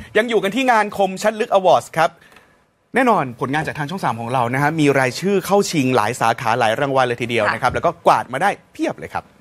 ยังอยู่กันที่งานคมชัดลึกอวอร์ดครับแน่นอนผลงานจากทางช่อง3ของเรานะฮะมีรายชื่อเข้าชิงหลายสาขาหลายรางวัลเลยทีเดียวนะครับแล้วก็กวาดมาได้เพียบเลยครับ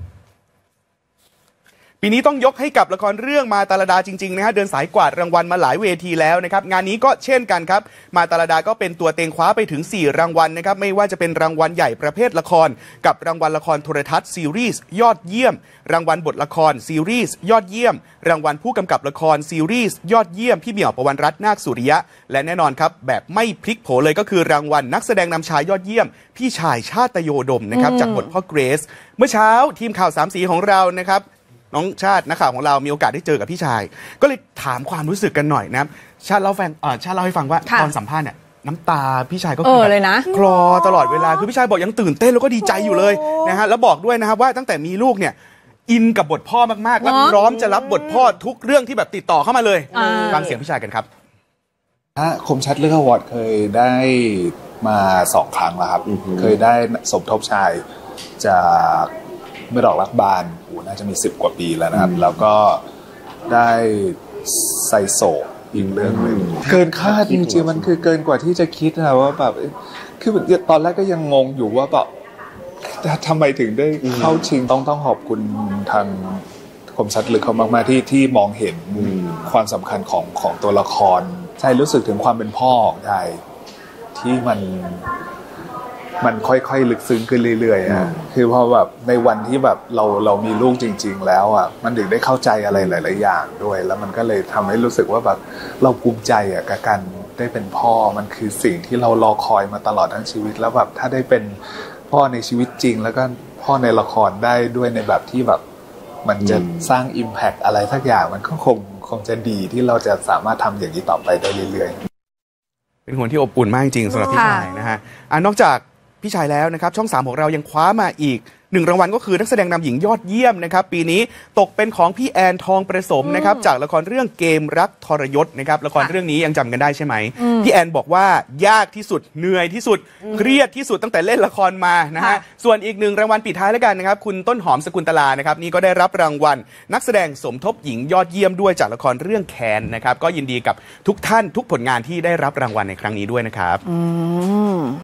ปีนี้ต้องยกให้กับละครเรื่องมาตาลดาจริงๆนะฮะเดินสายกวาดรางวัลมาหลายเวทีแล้วนะครับงานนี้ก็เช่นกันครับมาตาลดาก็เป็นตัวเต็งคว้าไปถึง4รางวัลนะครับไม่ว่าจะเป็นรางวัลใหญ่ประเภทละครกับรางวัลละครโทรทัศน์ซีรีส์ยอดเยี่ยมรางวัลบทละครซีรีส์ยอดเยี่ยมรางวัลผู้กำกับละครซีรีส์ยอดเยี่ยมพี่เหมี่ยวปวรรณรัตน์นาคสุริยะและแน่นอนครับแบบไม่พลิกโผเลยก็คือรางวัลนักแสดงนำชายยอดเยี่ยมพี่ชายชาตโยดมนะครับจากบทพ่อเกรซเมื่อเช้าทีมข่าว3 สีของเรานะครับน้องชาตินักข่าวของเรามีโอกาสได้เจอกับพี่ชายก็เลยถามความรู้สึกกันหน่อยนะชาติเล่าให้ฟังว่าตอนสัมภาษณ์เนี่ยน้ำตาพี่ชายก็คือเลยนะคลอตลอดเวลาคือพี่ชายบอกยังตื่นเต้นแล้วก็ดีใจอยู่เลยนะฮะแล้วบอกด้วยนะครับว่าตั้งแต่มีลูกเนี่ยอินกับบทพ่อมากๆและพร้อมจะรับบทพ่อทุกเรื่องที่แบบติดต่อเข้ามาเลยฟังเสียงพี่ชายกันครับคมชัดลึกอวอร์ดเคยได้มา2 ครั้งแล้วครับเคยได้สมทบชายจากเมื่อดอกรักบานน่าจะมี10 กว่าปีแล้วนะครับแล้วก็ได้ไซโศกอีกเรื่องหนึ่งเกินคาดจริงๆมันคือเกินกว่าที่จะคิดนะว่าแบบคือตอนแรกก็ยังงงอยู่ว่าแบบทำไมถึงได้เข้าชิงต้องขอบคุณทางคมชัดลึกเขามากๆที่มองเห็นความสำคัญของตัวละครใช่รู้สึกถึงความเป็นพ่อได้ที่มันค่อยๆลึกซึ้งขึ้นเรื่อยๆคือพอแบบในวันที่แบบเรามีลูกจริงๆแล้วอ่ะมันถึงได้เข้าใจอะไรหลายๆอย่างด้วยแล้วมันก็เลยทำให้รู้สึกว่าแบบเราภูมิใจอ่ะกับการได้เป็นพ่อมันคือสิ่งที่เรารอคอยมาตลอดทั้งชีวิตแล้วแบบถ้าได้เป็นพ่อในชีวิตจริงแล้วก็พ่อในละครได้ด้วยในแบบที่แบบมันจะสร้าง impact อะไรสักอย่างมันก็คงจะดีที่เราจะสามารถทำอย่างนี้ต่อไปได้เรื่อยๆเป็นคนที่อบอุ่นมากจริงสำหรับพี่ชายนะฮะนอกจากพี่ชายแล้วนะครับช่อง3ของเรายังคว้ามาอีก1 รางวัลก็คือนักแสดงนำหญิงยอดเยี่ยมนะครับปีนี้ตกเป็นของพี่แอนทองประสมนะครับจากละครเรื่องเกมรักทรยศนะครับละครเรื่องนี้ยังจำกันได้ใช่ไหมพี่แอนบอกว่ายากที่สุดเหนื่อยที่สุดเครียดที่สุดตั้งแต่เล่นละครมานะฮะส่วนอีก1 รางวัลปิดท้ายแล้วกันนะครับคุณต้นหอมสกุลตลานะครับนี่ก็ได้รับรางวัลนักแสดงสมทบหญิงยอดเยี่ยมด้วยจากละครเรื่องแคนนะครับก็ยินดีกับทุกท่านทุกผลงานที่ได้รับรางวัลในครั้งนี้ด้วยนะครับ